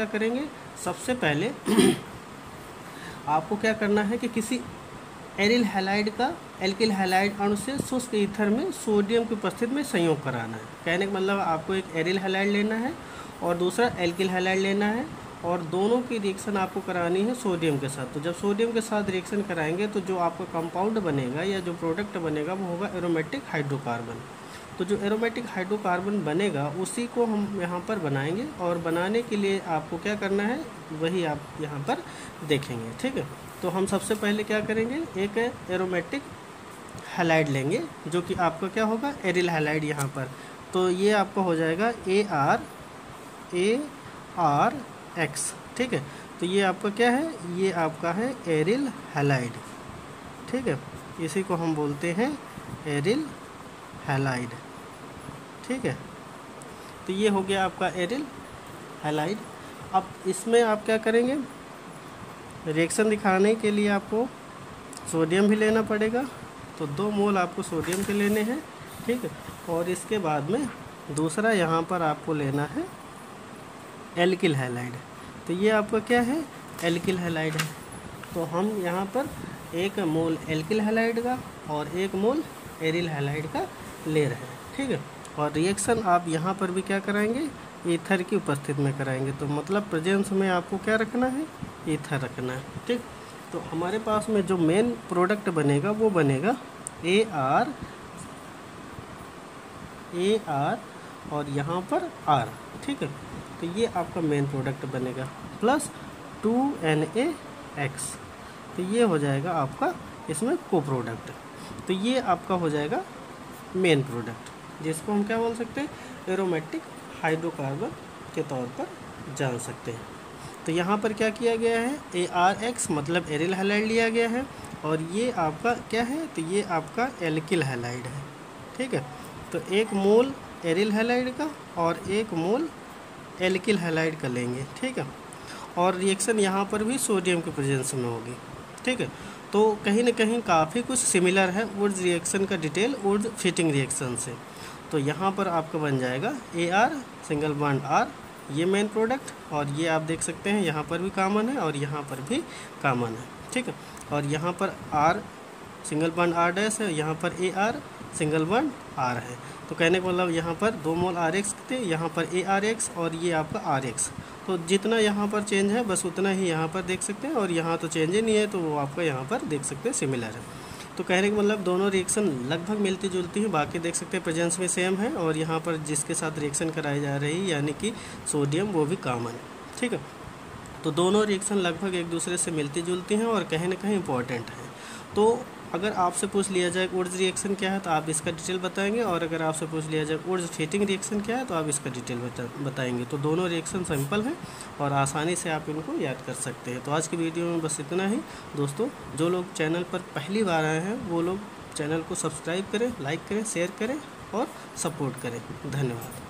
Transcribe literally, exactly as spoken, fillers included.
क्या करेंगे, सबसे पहले आपको क्या करना है कि किसी एरिल हैलाइड का एल्किल हैलाइड अणु से शुष्क ईथर में सोडियम की उपस्थिति में संयोग कराना है। कहने का मतलब आपको एक एरिल हैलाइड लेना है और दूसरा एल्किल हैलाइड लेना है और दोनों की रिएक्शन आपको करानी है सोडियम के साथ। तो जब सोडियम के साथ रिएक्शन कराएंगे तो जो आपका कंपाउंड बनेगा या जो प्रोडक्ट बनेगा वो होगा एरोमेटिक हाइड्रोकार्बन। तो जो एरोमेटिक हाइड्रोकार्बन बनेगा उसी को हम यहाँ पर बनाएंगे और बनाने के लिए आपको क्या करना है वही आप यहाँ पर देखेंगे। ठीक है, तो हम सबसे पहले क्या करेंगे, एक एरोमेटिक हैलाइड लेंगे जो कि आपका क्या होगा एरिल हैलाइड यहाँ पर। तो ये आपका हो जाएगा A R A R X. ठीक है, तो ये आपका क्या है, ये आपका है एरिल हैलाइड। ठीक है, इसी को हम बोलते हैं एरिल हैलाइड। ठीक है, तो ये हो गया आपका एरिल हैलाइड। अब इसमें आप क्या करेंगे, रिएक्शन दिखाने के लिए आपको सोडियम भी लेना पड़ेगा। तो दो मोल आपको सोडियम के लेने हैं। ठीक है, और इसके बाद में दूसरा यहाँ पर आपको लेना है एल्किल हैलाइड। तो ये आपका क्या है एल्किल हैलाइड है। तो हम यहाँ पर एक मोल एल्किल हैलाइड का और एक मोल एरिल हैलाइड का ले रहे हैं। ठीक है, और रिएक्शन आप यहाँ पर भी क्या कराएंगे, ईथर की उपस्थिति में कराएंगे। तो मतलब प्रेजेंस में आपको क्या रखना है, ईथर रखना है। ठीक, तो हमारे पास में जो मेन प्रोडक्ट बनेगा वो बनेगा ए आर ए आर और यहाँ पर आर। ठीक है, तो ये आपका मेन प्रोडक्ट बनेगा plus two N A X. तो ये हो जाएगा आपका इसमें को प्रोडक्ट। तो ये आपका हो जाएगा मेन प्रोडक्ट, जिसको हम क्या बोल सकते हैं एरोमेटिक हाइड्रोकार्बन के तौर पर जान सकते हैं। तो यहाँ पर क्या किया गया है, ए आर एक्स मतलब एरिल हैलाइड लिया गया है और ये आपका क्या है, तो ये आपका एल्किल हैलाइड है। ठीक है, तो एक मोल एरिल हैलाइड का और एक मोल एल्किल हैलाइड का लेंगे। ठीक है, और रिएक्शन यहाँ पर भी सोडियम के प्रेजेंस में होगी। ठीक है, तो कहीं ना कहीं काफ़ी कुछ सिमिलर है वुड्स रिएक्शन का डिटेल वुड्स फिटिंग रिएक्शन से। तो यहाँ पर आपका बन जाएगा A R single bond R, ये मेन प्रोडक्ट, और ये आप देख सकते हैं यहाँ पर भी कॉमन है और यहाँ पर भी कॉमन है। ठीक है, और यहाँ पर R single bond R dash है, यहाँ पर A R single bond R है। तो कहने का मतलब यहाँ पर दो मोल आर एक्स थे, यहाँ पर ए आर एक्स और ये आपका आर एक्स। तो जितना यहाँ पर चेंज है बस उतना ही यहाँ पर देख सकते हैं, और यहाँ तो चेंज ही नहीं है तो वो आपका यहाँ पर देख सकते हैं सिमिलर है। तो कहने का मतलब दोनों रिएक्शन लगभग मिलती जुलती हैं, बाकी देख सकते हैं प्रेजेंस में सेम है, और यहाँ पर जिसके साथ रिएक्शन कराई जा रही है यानी कि सोडियम वो भी कॉमन है। ठीक है, तो दोनों रिएक्शन लगभग एक दूसरे से मिलती जुलती हैं और कहीं ना कहीं इंपॉर्टेंट हैं। तो अगर आपसे पूछ लिया जाए वुड्स रिएक्शन क्या है तो आप इसका डिटेल बताएंगे, और अगर आपसे पूछ लिया जाए वुड्स फिटिंग रिएक्शन क्या है तो आप इसका डिटेल बता बताएंगे। तो दोनों रिएक्शन सिंपल हैं और आसानी से आप इनको याद कर सकते हैं। तो आज की वीडियो में बस इतना ही दोस्तों। जो लोग चैनल पर पहली बार आए हैं वो लोग चैनल को सब्सक्राइब करें, लाइक करें, शेयर करें और सपोर्ट करें। धन्यवाद।